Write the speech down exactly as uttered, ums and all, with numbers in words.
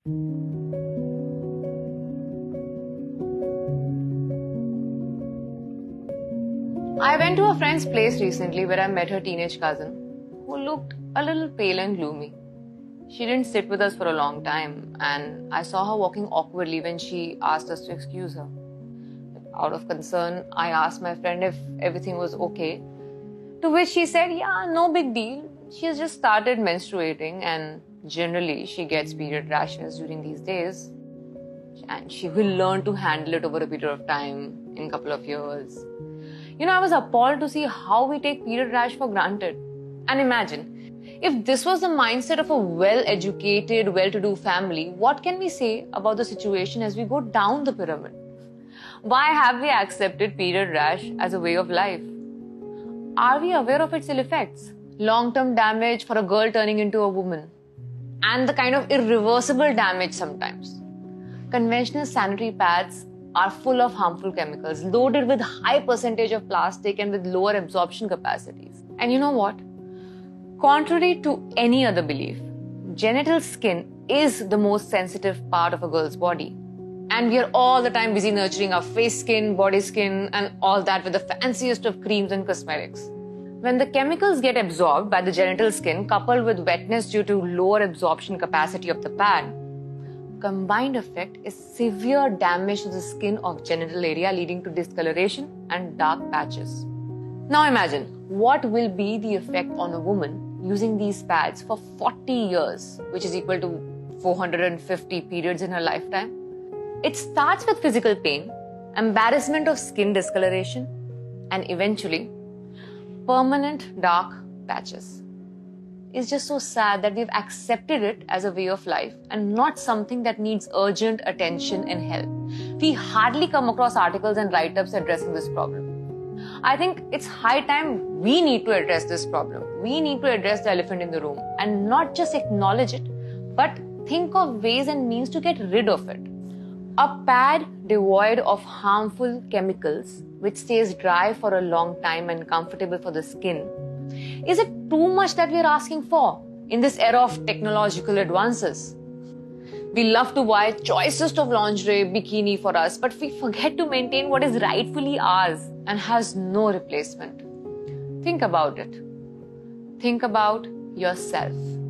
I went to a friend's place recently where I met her teenage cousin, who looked a little pale and gloomy. She didn't sit with us for a long time, and I saw her walking awkwardly when she asked us to excuse her. Out of concern, I asked my friend if everything was okay, to which she said, yeah, no big deal. She has just started menstruating, and generally she gets period rashes during these days, and she will learn to handle it over a period of time, in a couple of years. You know, I was appalled to see how we take period rash for granted. And imagine, if this was the mindset of a well-educated, well-to-do family, what can we say about the situation as we go down the pyramid? Why have we accepted period rash as a way of life? Are we aware of its ill effects? Long-term damage for a girl turning into a woman. And the kind of irreversible damage sometimes. Conventional sanitary pads are full of harmful chemicals, loaded with high percentage of plastic and with lower absorption capacities. And you know what? Contrary to any other belief, genital skin is the most sensitive part of a girl's body. And we are all the time busy nurturing our face skin, body skin, and all that with the fanciest of creams and cosmetics. When the chemicals get absorbed by the genital skin, coupled with wetness due to lower absorption capacity of the pad, combined effect is severe damage to the skin of genital area, leading to discoloration and dark patches. Now imagine, what will be the effect on a woman using these pads for forty years, which is equal to four hundred fifty periods in her lifetime? It starts with physical pain, embarrassment of skin discoloration, and eventually, permanent dark patches. It's just so sad that we've accepted it as a way of life and not something that needs urgent attention and help. We hardly come across articles and write-ups addressing this problem. I think it's high time we need to address this problem. We need to address the elephant in the room and not just acknowledge it, but think of ways and means to get rid of it. A pad devoid of harmful chemicals, which stays dry for a long time and comfortable for the skin. Is it too much that we are asking for in this era of technological advances? We love to buy choicest of lingerie, bikini for us, but we forget to maintain what is rightfully ours and has no replacement. Think about it. Think about yourself.